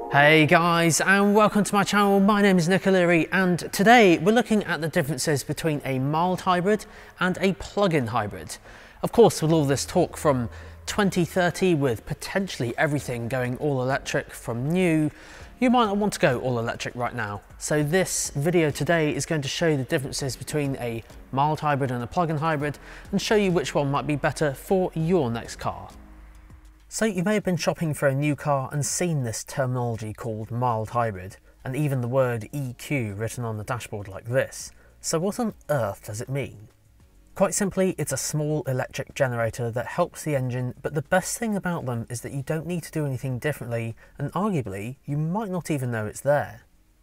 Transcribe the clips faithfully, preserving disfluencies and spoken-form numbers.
Hey guys, and welcome to my channel. My name is Nick O'Leary, and today we're looking at the differences between a mild hybrid and a plug-in hybrid. Of course, with all this talk from twenty thirty with potentially everything going all electric from new, you might not want to go all electric right now. So this video today is going to show you the differences between a mild hybrid and a plug-in hybrid and show you which one might be better for your next car. So you may have been shopping for a new car and seen this terminology called mild hybrid, and even the word E Q written on the dashboard like this. So what on earth does it mean? Quite simply, it's a small electric generator that helps the engine, but the best thing about them is that you don't need to do anything differently, and arguably, you might not even know it's there.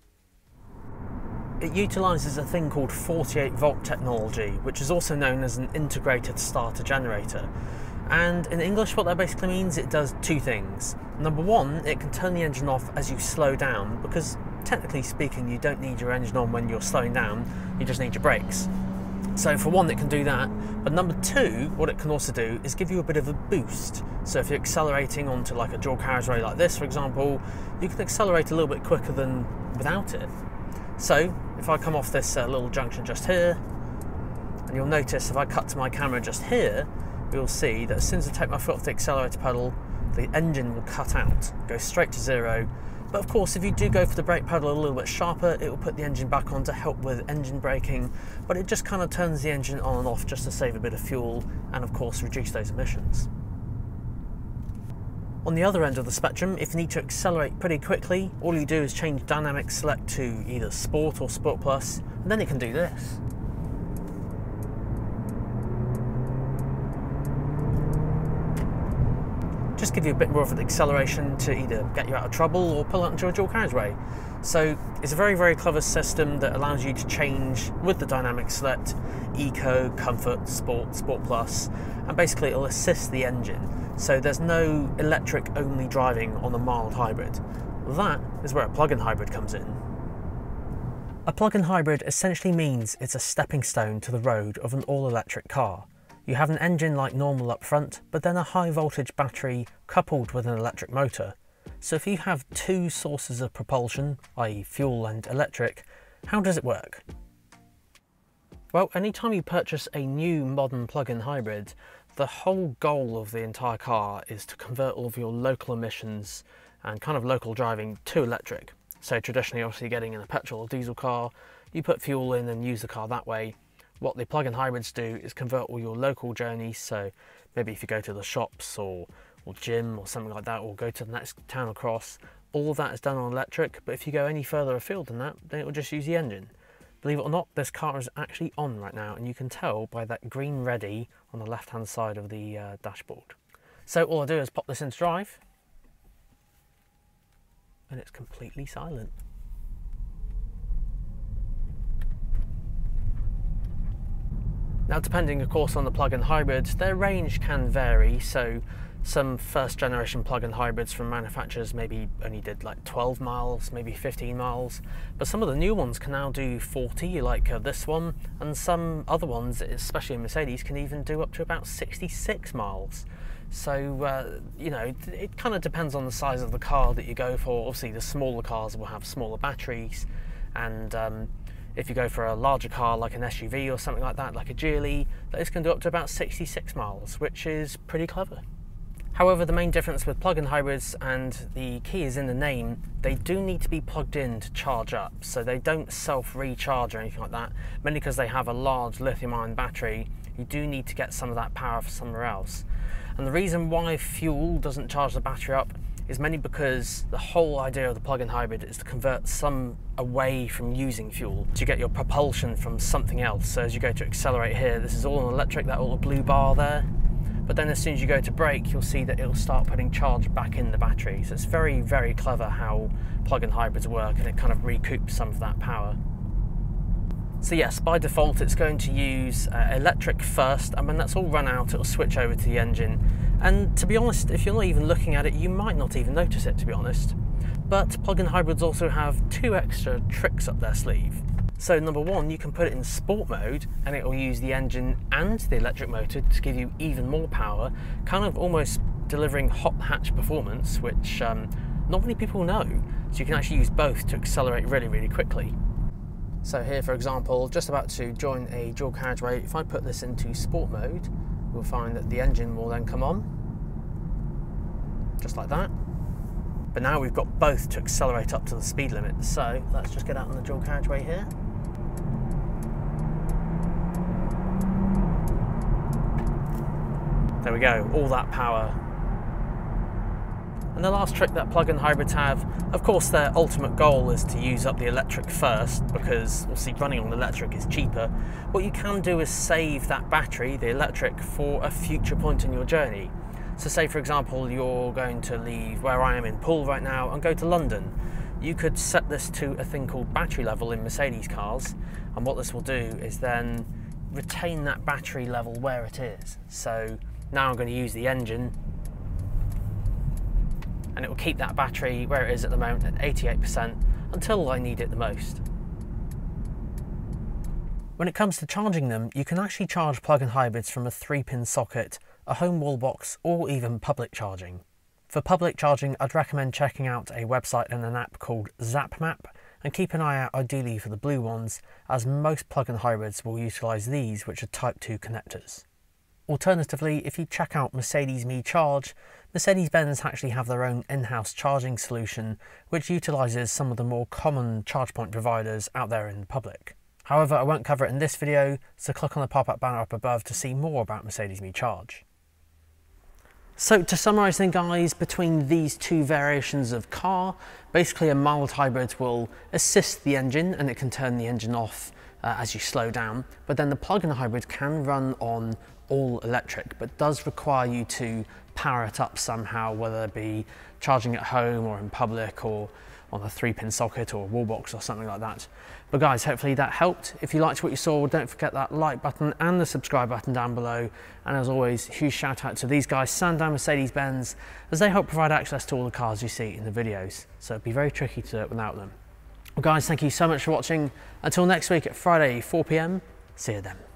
It utilises a thing called forty-eight volt technology, which is also known as an integrated starter generator. And in English, what that basically means, it does two things. Number one, it can turn the engine off as you slow down, because technically speaking, you don't need your engine on when you're slowing down, you just need your brakes. So for one, it can do that. But number two, what it can also do is give you a bit of a boost. So if you're accelerating onto like a dual carriageway like this, for example, you can accelerate a little bit quicker than without it. So if I come off this uh, little junction just here, and you'll notice if I cut to my camera just here, you'll see that as soon as I take my foot off the accelerator pedal, the engine will cut out, go straight to zero. But of course, if you do go for the brake pedal a little bit sharper, it will put the engine back on to help with engine braking, but it just kind of turns the engine on and off just to save a bit of fuel and of course reduce those emissions. On the other end of the spectrum, if you need to accelerate pretty quickly, all you do is change dynamic select to either Sport or Sport Plus, and then it can do this. Just give you a bit more of an acceleration to either get you out of trouble or pull out into a dual carriageway. So it's a very, very clever system that allows you to change with the dynamic select, Eco, Comfort, Sport, Sport Plus, and basically it'll assist the engine. So there's no electric only driving on a mild hybrid. That is where a plug-in hybrid comes in. A plug-in hybrid essentially means it's a stepping stone to the road of an all-electric car. You have an engine like normal up front, but then a high voltage battery coupled with an electric motor. So if you have two sources of propulsion, that is fuel and electric, how does it work? Well, anytime you purchase a new modern plug-in hybrid, the whole goal of the entire car is to convert all of your local emissions and kind of local driving to electric. So traditionally, obviously getting in a petrol or diesel car, you put fuel in and use the car that way. What the plug-in hybrids do is convert all your local journeys, so maybe if you go to the shops or, or gym or something like that, or go to the next town across, all of that is done on electric, but if you go any further afield than that, then it will just use the engine. Believe it or not, this car is actually on right now, and you can tell by that green ready on the left-hand side of the uh, dashboard. So all I do is pop this into drive, and it's completely silent. Now, depending of course on the plug-in hybrids, their range can vary, so some first generation plug-in hybrids from manufacturers maybe only did like twelve miles, maybe fifteen miles, but some of the new ones can now do forty, like uh, this one, and some other ones, especially in Mercedes, can even do up to about sixty-six miles. So, uh, you know, it, it kind of depends on the size of the car that you go for. Obviously, the smaller cars will have smaller batteries, and um, if you go for a larger car like an S U V or something like that, like a Geely, those can do up to about sixty-six miles, which is pretty clever. However, the main difference with plug-in hybrids, and the key is in the name, they do need to be plugged in to charge up. So they don't self-recharge or anything like that, mainly because they have a large lithium-ion battery. You do need to get some of that power from somewhere else. And the reason why fuel doesn't charge the battery up is mainly because the whole idea of the plug-in hybrid is to convert some away from using fuel to get your propulsion from something else. So as you go to accelerate here, this is all electric, that little blue bar there. But then as soon as you go to brake, you'll see that it'll start putting charge back in the battery. So it's very, very clever how plug-in hybrids work, and it kind of recoups some of that power. So yes, by default it's going to use uh, electric first, and when that's all run out, it'll switch over to the engine. And to be honest, if you're not even looking at it, you might not even notice it, to be honest. But plug-in hybrids also have two extra tricks up their sleeve. So number one, you can put it in sport mode and it will use the engine and the electric motor to give you even more power, kind of almost delivering hot hatch performance, which um, not many people know. So you can actually use both to accelerate really, really quickly. So here, for example, just about to join a dual carriageway, if I put this into sport mode, we'll find that the engine will then come on, just like that. But now we've got both to accelerate up to the speed limit. So let's just get out on the dual carriageway here. There we go, all that power. And the last trick that plug-in hybrids have, of course their ultimate goal is to use up the electric first, because obviously running on electric is cheaper. What you can do is save that battery, the electric, for a future point in your journey. So say for example you're going to leave where I am in Poole right now and go to London. You could set this to a thing called battery level in Mercedes cars, and what this will do is then retain that battery level where it is. So now I'm going to use the engine, and it will keep that battery where it is at the moment at eighty-eight percent until I need it the most. When it comes to charging them, you can actually charge plug-in hybrids from a three pin socket, a home wall box, or even public charging. For public charging, I'd recommend checking out a website and an app called ZapMap, and keep an eye out ideally for the blue ones, as most plug-in hybrids will utilise these, which are type two connectors. Alternatively, if you check out Mercedes Me Charge, Mercedes-Benz actually have their own in-house charging solution, which utilises some of the more common charge point providers out there in the public. However, I won't cover it in this video, so click on the pop-up banner up above to see more about Mercedes Me Charge. So to summarise then guys, between these two variations of car, basically a mild hybrid will assist the engine and it can turn the engine off uh, as you slow down, but then the plug-in hybrid can run on all electric, but does require you to power it up somehow, whether it be charging at home or in public or on a three pin socket or a wall box or something like that. But guys, hopefully that helped. If you liked what you saw, don't forget that like button and the subscribe button down below. And as always, huge shout out to these guys, Sandown Mercedes-Benz, as they help provide access to all the cars you see in the videos. So it'd be very tricky to do it without them. Well guys, thank you so much for watching. Until next week at Friday, four p m, see you then.